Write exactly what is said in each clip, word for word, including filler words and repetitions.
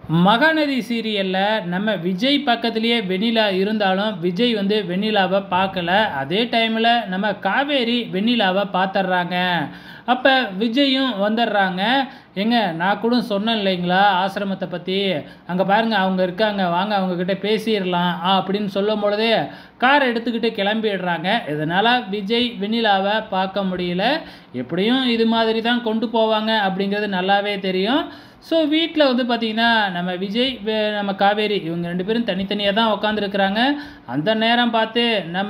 மகாநதி சீரியல்ல நம்ம விஜய் பக்கத்திலேயே வெண்ணிலா இருந்தாலும், விஜய் வந்து வெண்ணிலாவ பார்க்கல. அதே டைம்ல நம்ம காவேரி வெண்ணிலாவ பார்த்துடுறாங்க. அப்ப விஜயும் வந்துடுறாங்க. "ஏங்க நான் கூட சொன்னேன் இல்லைங்களா ஆசிரமத்த பத்தி. அங்க பாருங்க அவங்க இருக்காங்க. வாங்க அவங்க கிட்ட பேசிறலாம்" அப்படின்னு சொல்லும்பொழுதே கார் எடுத்துக்கிட்டு கிளம்பிடுறாங்க. இதனால விஜய் வெண்ணிலாவ பார்க்க முடியல. எப்படியும் இது மாதிரி தான் கொண்டு போவாங்க அப்படிங்கிறது நல்லாவே தெரியும். ஸோ வீட்ல வந்து பார்த்தீங்கன்னா, நம்ம விஜய், வெ நம்ம காவேரி இவங்க ரெண்டு பேரும் தனித்தனியா தான் உட்காந்துருக்குறாங்க. அந்த நேரம் பார்த்து நம்ம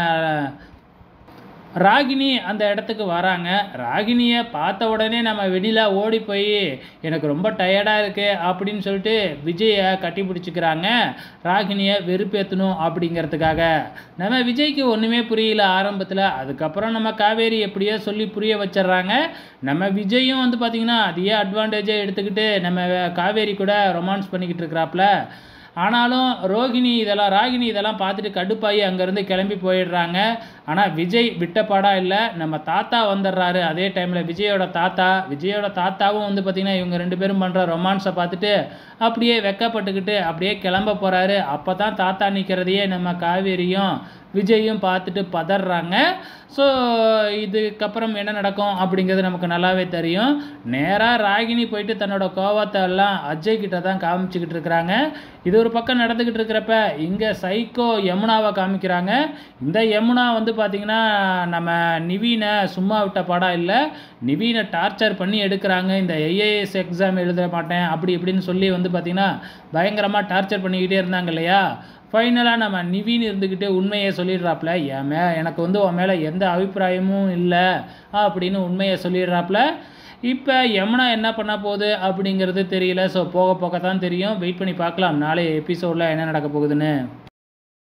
ராகினி அந்த இடத்துக்கு வராங்க. ராகினிய பார்த்த உடனே நம்ம வெண்ணிலா ஓடி போய், "எனக்கு ரொம்ப டயர்டா இருக்கு" அப்படின்னு சொல்லிட்டு விஜய கட்டி பிடிச்சுக்கிறாங்க. ராகினிய வெறுப்பேத்தணும் அப்படிங்கிறதுக்காக. நம்ம விஜய்க்கு ஒண்ணுமே புரியல ஆரம்பத்துல. அதுக்கப்புறம் நம்ம காவேரி எப்படியோ சொல்லி புரிய வச்சுடுறாங்க. நம்ம விஜயும் வந்து பார்த்தீங்கன்னா, அதையே அட்வான்டேஜா எடுத்துக்கிட்டு நம்ம காவேரி கூட ரொமான்ஸ் பண்ணிக்கிட்டு இருக்கிறாப்ல. ஆனாலும் ரோகிணி இதெல்லாம் ராகினி இதெல்லாம் பார்த்துட்டு கடுப்பாயி அங்கேருந்து கிளம்பி போயிடுறாங்க. ஆனா விஜய் விட்ட பாடா இல்ல. நம்ம தாத்தா வந்துடுறாரு. அதே டைம்ல விஜயோட தாத்தா. விஜயோட தாத்தாவும் வந்து பார்த்தீங்கன்னா, இவங்க ரெண்டு பேரும் பண்ற ரொமான்ஸை பார்த்துட்டு அப்படியே வெட்கப்பட்டுக்கிட்டு அப்படியே கிளம்ப போறாரு. அப்பதான் தாத்தா நிற்கிறதையே நம்ம காவேரியும் விஜயும் பார்த்துட்டு பதறாங்க. ஸோ இதுக்கப்புறம் என்ன நடக்கும் அப்படிங்கிறது நமக்கு நல்லாவே தெரியும். நேரா ராகினி போயிட்டு தன்னோட கோவத்தை எல்லாம் அஜய் கிட்ட தான் காமிச்சுக்கிட்டு இருக்கிறாங்க. இது ஒரு பக்கம் நடந்துக்கிட்டு இருக்கிறப்ப இங்க சைக்கோ யமுனாவை காமிக்கிறாங்க. இந்த யமுனா வந்து பார்த்தீங்கன்னா, நம்ம நிவீனை சும்மா விட்ட பாடம் இல்லை. நிவீனை டார்ச்சர் பண்ணி எடுக்கிறாங்க. இந்த ஐஏஎஸ் எக்ஸாம் எழுத மாட்டேன் அப்படி இப்படின்னு சொல்லி வந்து பார்த்தீங்கன்னா, பயங்கரமாக டார்ச்சர் பண்ணிக்கிட்டே இருந்தாங்க இல்லையா. ஃபைனலாக நம்ம நிவீன் இருந்துக்கிட்டு உண்மையை சொல்லிடுறாப்புல. என் மே எனக்கு வந்து உன் மேலே எந்த அபிப்பிராயமும் இல்லை அப்படின்னு உண்மையை சொல்லிடுறாப்புல. இப்போ யமுனா என்ன பண்ண போகுது அப்படிங்கிறது தெரியல. ஸோ போக போக தான் தெரியும். வெயிட் பண்ணி பார்க்கலாம் நாளைய எபிசோடில் என்ன நடக்க போகுதுன்னு.